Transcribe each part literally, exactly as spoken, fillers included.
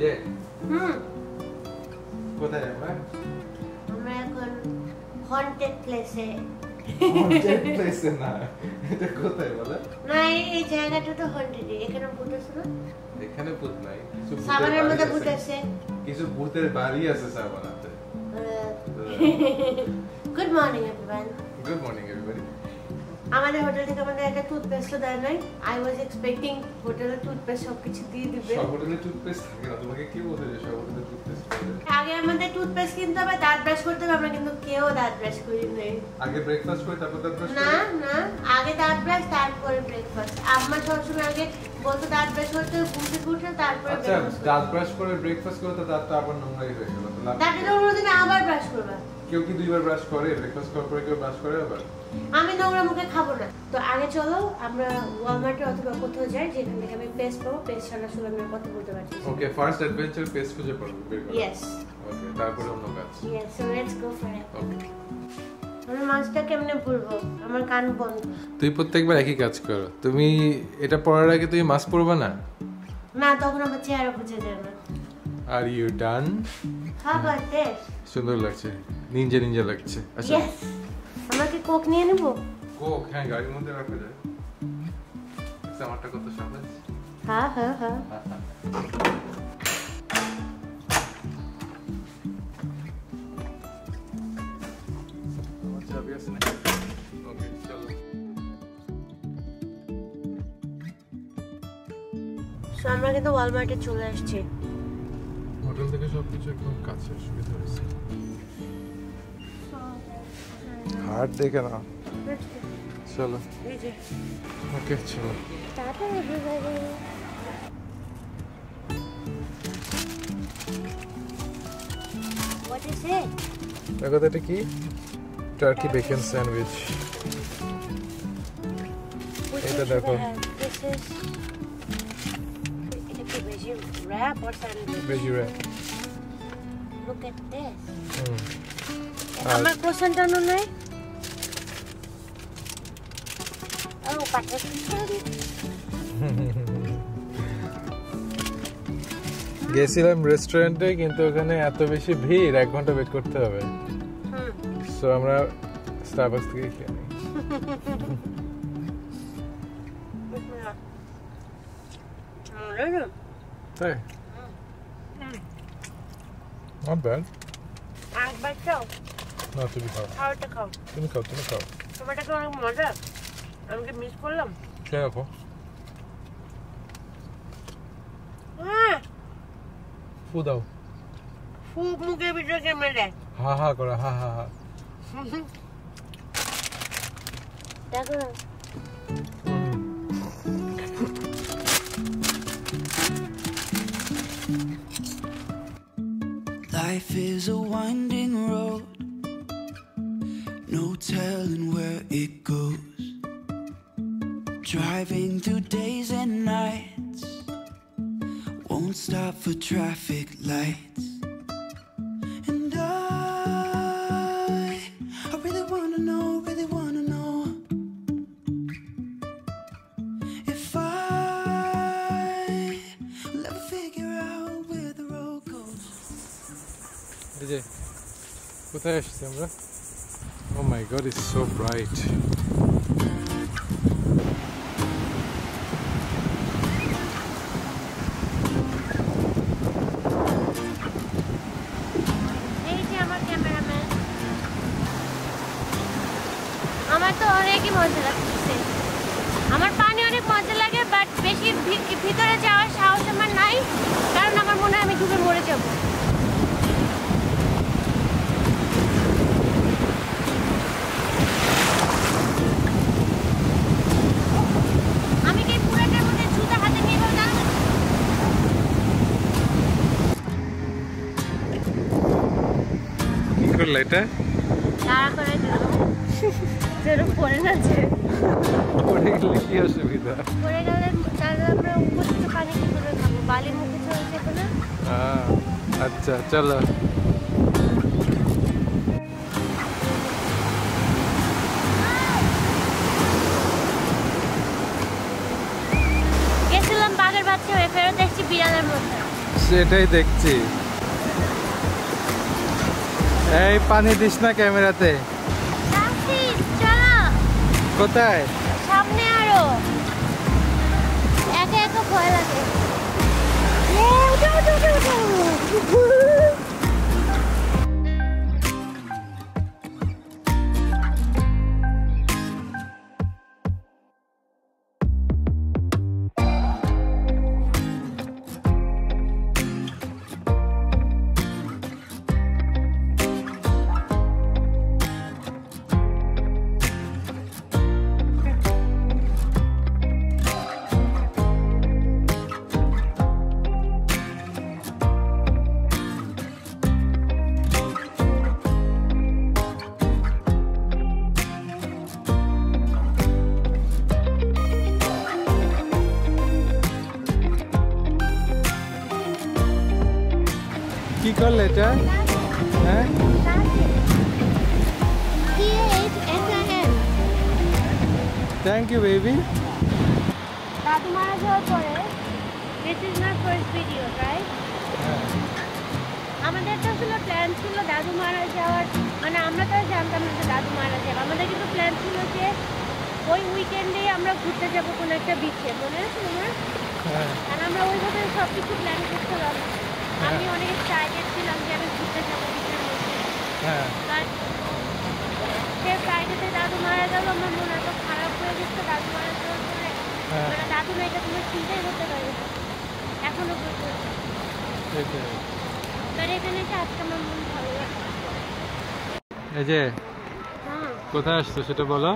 যে হুম কোথায় আমরা আমরা এখন হন্টেড প্লেসে হন্টেড প্লেসে না এটা কোথায় বলে না এই জায়গাটা তো হন্টেড এখানে ভূত আছে না এখানে ভূত নাই কিছু সাভারের মধ্যে ভূত আছে কিছু ভূতের বাড়ি আছে সাভারাতে good morning everyone good morning everybody আমাদের হোটেল থেকে আমাদের একটা টুথপেস্ট দেয় নাই আই ওয়াজ এক্সপেক্টিং হোটেলে টুথপেস্ট সবকিছু দিয়ে দিবে সব হোটেলে টুথপেস্ট থাকে না তোমাকে কে বলছে যে সব হোটেলে টুথপেস্ট পাবে আগে আমাদের টুথপেস্ট কিনতে হবে দাঁত ব্রাশ করতে হবে আমরা কিন্তু কেউ দাঁত ব্রাশ করি নাই আগে ব্রেকফাস্ট করে তারপর দাঁত ব্রাশ না না আগে দাঁত ব্রাশ তারপরে ব্রেকফাস্ট আম্মা সবসময় আগে বলতো দাঁত ব্রাশ করতে ঘুমতে ঘুরতে তারপরে আচ্ছা দাঁত ব্রাশ করে ব্রেকফাস্ট করে তো দাঁতটা আবার নোংরাই হয়ে গেল দাঁতে নোংরা দিনে আবার ব্রাশ করবা কেউ কি দুইবার ব্রাশ করে ব্রেকফাস্ট করার পরে কেউ ব্রাশ করে আবার আমি নোংরা মুখে খাবো না তো আগে চলো আমরা ওয়ালমার্টে অথবা কোথাও যাই যেখান থেকে আমি পেস্ট পাবো পেস্ট ছাড়া শুধু আমি কথা বলতে পারছি ওকে ফার্স্ট অ্যাডভেঞ্চার পেস্ট খুঁজে পড়ো বের করো ইয়েস ওকে তারপরে অন্য কাজ yes so let's go for it okay আমি মাছটা কেমনে পড়বো আমার কান বন্ধ তুই প্রত্যেকবার একই কাজ করো তুমি এটা পড়ার আগে তুই মাস্ক পরবা না না তখন আমার চেহারা বুঝে যাবে না are you done how about this সুন্দর লাগছে নিনজা নিনজা লাগছে আচ্ছা ইয়েস আমরা কি কোক নিয়ে নেব কোক হ্যাঁ গাড়ির মধ্যে রাখা যায় আমারটা কত সহজ হ্যাঁ হ্যাঁ হ্যাঁ ওকে চলো সো আমরা কিন্তু ওয়ালমার্টে চলে আসছি হোটেল থেকে সবকিছু একদম কাছে সুবিধা হয়েছে হাট দেখে না চলো ওকে চলো ta-ta everybody what is it দেখো তো এটা কি টার্কি বেকন স্যান্ডউইচ এটা দেখো দিস ইজ এটা কি veggie wrap or sandwich veggie wrap look at this hmm আমার কোশ্চেনটা নয় ও বাটার গেছিলাম রেস্টুরেন্টে কিন্তু ওখানে এত বেশি ভিড় এক ঘন্টা ওয়েট করতে হবে সো আমরা স্টারবাকস থেকে খেয়ে নিই তাই নট ব্যাড একবার খাও না তুমি খাও খাওয়াটা খাও তুমি খাও তুমি খাও তোমারটা কি অনেক মজা আমি কি মিস করলাম খেয়ে রাখো ফু দাও ফু মুখের ভিতরে কেমন দেয় হা হা করো হা হা হা দেখো Life is a winding road, no telling where it goes. Driving through days and nights, won't stop for traffic lights. And I, I really wanna know, really wanna know if I will ever figure out where the road goes. যে কোথায় আসছি আমরা oh my god it's so bright এই যে আমার cameraman আমার তো অনেকই মজা লাগছে আমার পানি অনেক মজা লাগে বাট বেশি ভিতরে যাওয়ার সাহস আমার নাই কারণ আমার মনে হয় আমি ডুবে মরে যাবো এটা তাড়া করে দিল যেন পড়ে না যে পড়ে গেলে কি অসুবিধা পড়ে গেলে তাহলে আমরা উপর থেকে পানি কি করে খাবো বালি মুখে চলছে তো না আচ্ছা চলো গেছিলাম বাঘের বাচ্চা হয়ে ফেরত দেখছি বিড়ালের মধ্যে সেটাই দেখছি। এই পানি দিস না ক্যামেরাতে। কোথায়? সামনে আরো একা একা ভয় লাগে। কি করলে এটা? হ্যাঁ থ্যাংক ইউ বেবি। দাদু মারা যাওয়ার পরে this is my first video right. আমাদের তো ছিল প্ল্যান ছিল দাদু মারা যাওয়ার, মানে আমরা তো জানতাম না যে দাদু মারা যাবে। আমাদের কিন্তু প্ল্যান ছিল যে ওই উইকেন্ডে আমরা ঘুরতে যাবো কোনো একটা বিচে, মনে আছে তোমার? আর আমরা ওইভাবে সব কিছু প্ল্যান করছিলাম। আমি অনেক এক্সাইটেড ছিলাম যে আমি ঘুরতে যাবো বিচের মধ্যে। বাট সে ফ্রাইডেতে দাদু মারা গেল, আমার মন এত খারাপ হয়ে গেছে দাদু মারা যাওয়ার পরে। মানে দাদু না, এটা তুমি চিন্তাই করতে পারবে না এখনো পর্যন্ত। বাট এখানে এসে আজকে আমার মন ভালো লাগছে। এই যে কোথায় আসছো সেটা বলো।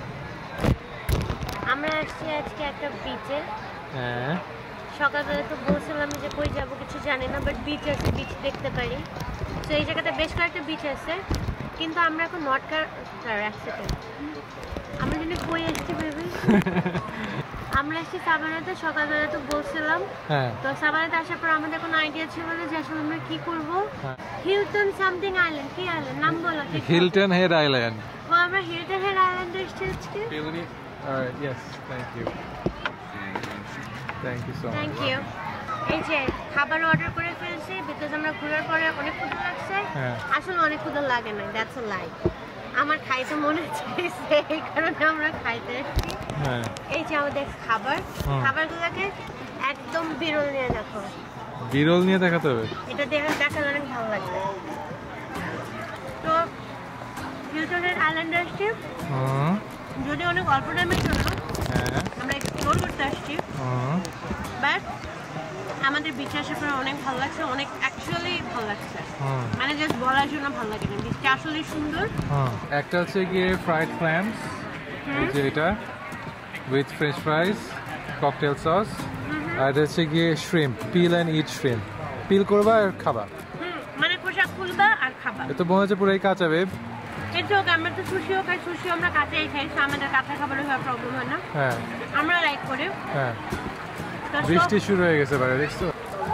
আমরা আসছি আজকে একটা বিচে। হ্যাঁ সকালবেলা তো বলছিলাম যে কই যাবো কিছু জানি না, বাট বিচ আছে, বিচ দেখতে পারি। তো এই জায়গাতে বেশ কয়েকটা বিচ আছে, কিন্তু আমরা এখন নর্থ কার এক সেকেন্ড আমরা যদি কই আসছি ভেবে আমরা আসছি সাভানাতে। সকালবেলা তো বলছিলাম, তো সাভানাতে আসার পর আমাদের কোনো আইডিয়া ছিল না যে আসলে আমরা কি করবো। হিলটন সামথিং আইল্যান্ড, কি আইল্যান্ড নাম বলো? Hilton head island. ও আমরা হিলটন হেড আইল্যান্ডে এসেছি আজকে। Alright, yes, thank you. Thank you so much. Thank you. এই যে খাবার অর্ডার করে ফেলছি বিকজ আমরা ঘোরার পরে অনেক ক্ষুধা লাগছে। আসলে অনেক ক্ষুধা লাগে না, দ্যাটস আ লাই। আমার খাইতে মনে চাইছে, এই কারণে আমরা খাইতে এসেছি। এই যে আমাদের খাবার, খাবারগুলোকে একদম বিরল নিয়ে দেখো। বিরল নিয়ে দেখাতে হবে? এটা দেখে দেখালে অনেক ভালো লাগবে। তো হিলটনের আইল্যান্ডে আসছি, যদি অনেক অল্প টাইমের জন্য আমরা এক্সপ্লোর করতে আসছি, বাট আমাদের বিচে আসার পরে অনেক ভালো লাগছে, অনেক অ্যাকচুয়ালি ভালো লাগছে। মানে জাস্ট বলার জন্য ভালো লাগে না, বিচটা আসলে সুন্দর। একটা হচ্ছে গিয়ে ফ্রাইড ক্ল্যামস, এই যে এটা with French fries, cocktail sauce, আর এটা হচ্ছে গিয়ে shrimp, peel and eat shrimp. Peel করবা আর খাবা, মানে খোসা খুলবা আর খাবা। এটা মনে হচ্ছে পুরোই কাঁচা বেব। আমরা তো সুশিও খাই, সুশিও আমরা কাঁচাই খাই, আমাদের কাঁচা খাবারে প্রবলেম হয় না। হ্যাঁ আমরা লাইক করি। হ্যাঁ বৃষ্টি শুরু হয়ে গেছে বাইরে, দেখছো?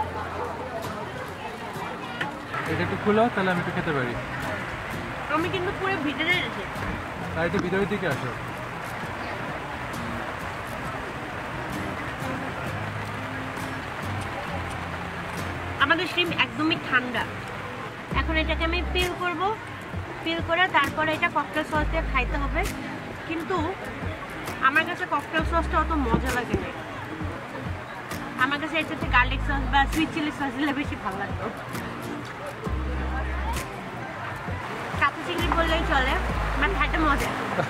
এটা একটু খুলো, তাহলে আমি একটু খেতে পারি। আমি কিন্তু পুরো ভিতরে রেখেছি। আর একটু ভিতরের দিকে আসো। আমাদের শ্রিম্প একদমই ঠান্ডা। এখন এটাকে আমি পিল করব, পিল করে তারপরে এটা ককটেল সস দিয়ে খাইতে হবে। কিন্তু আমার কাছে ককটেল সসটা অত মজা লাগে না, আমার কাছে এর সাথে গার্লিক সস বা সুইট চিলি সস দিলে বেশি ভালো লাগতো। কাঁচা চিংড়ি বললেই চলে, মানে খাইতে মজা।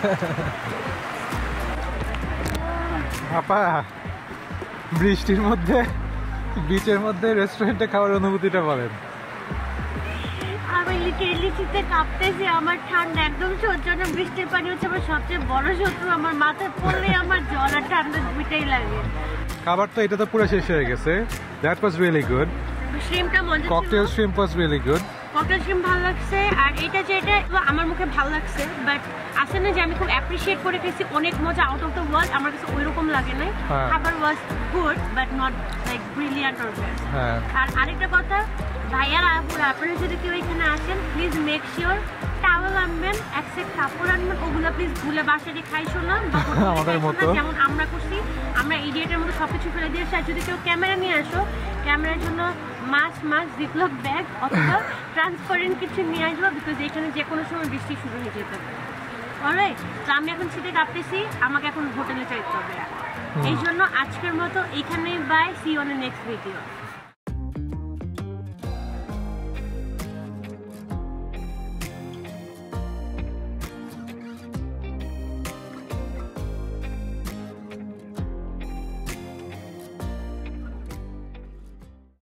আপা বৃষ্টির মধ্যে বিচের মধ্যে রেস্টুরেন্টে খাওয়ার অনুভূতিটা বলেন। আমি লিটারেলি শীতে কাঁপতেছি, আমার ঠান্ডা একদম সহ্য না। বৃষ্টির পানি হচ্ছে আমার সবচেয়ে বড় শত্রু, আমার মাথায় পড়লে আমার জল আর ঠান্ডা দুইটাই লাগে। খাবার তো এটা তো পুরো শেষ হয়ে গেছে। That was really good. শ্রিম্পটা মজা ছিল, cocktail shrimp was really good. Cocktail shrimp ভালো লাগছে। আর এটা যে এটা আমার মুখে ভালো লাগছে, বাট আসে না যে আমি খুব অ্যাপ্রিশিয়েট করে খেয়েছি, অনেক মজা, আউট অফ দ্য ওয়ার্ল্ড। আমার কাছে ওইরকম লাগে নাই। খাবার was good but not like brilliant or best. আর আরেকটা কথা, ভাইয়ার আপুরা আপনারা যদি কেউ এখানে আসেন, প্লিজ মেক শিওর টাওয়েল আনবেন, এক সেট কাপড় আনবেন, ওগুলো প্লিজ ভুলে বাসায় খাইছো না, যেমন আমরা করছি। আমরা ইডিয়েটের মতো সবকিছু ফেলে দিয়েছি। আর যদি কেউ ক্যামেরা নিয়ে আসো, ক্যামেরার জন্য মাস মাস জিপলক ব্যাগ অথবা ট্রান্সপারেন্ট কিছু নিয়ে আসবো, বিকজ এখানে যে কোনো সময় বৃষ্টি শুরু হয়ে যেতে পারে। অলরাইট, তো আমি এখন শীতে কাঁপতেছি, আমাকে এখন হোটেলে চাইতে হবে। এই জন্য আজকের মতো এইখানেই bye, see on the next video.